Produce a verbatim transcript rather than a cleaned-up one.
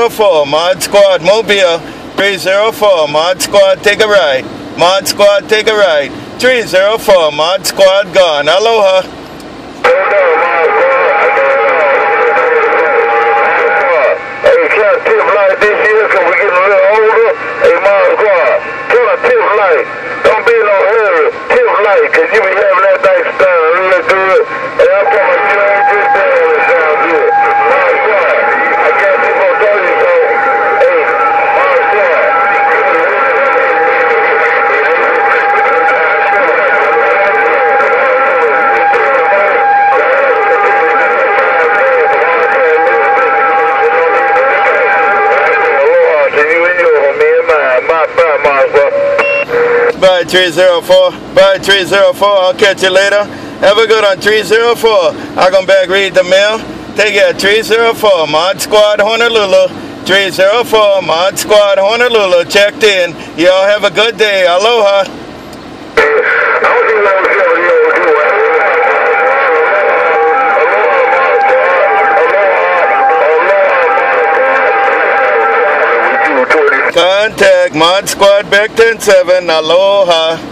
zero four, ModSquad, Mobile. three zero four, ModSquad, take a right. ModSquad, take a right. three zero four, ModSquad, gone. Aloha. Hey, can I tip light this year because we're getting a little older? Hey, ModSquad, can I tip light? Don't be in no hurry. Tip light, because you be having that nice time real good. And I'm talking about you ain't just there when it sounds good. ModSquad, I got people to tell you so. Hey, ModSquad. Bye three zero four, bye three zero four, I'll catch you later. Have a good on three zero four. I'm gonna back read the mail. Take care, three zero four, ModSquad, Honolulu. three zero four, ModSquad, Honolulu, checked in. Y'all have a good day. Aloha. Contact ModSquad back ten seven. Aloha.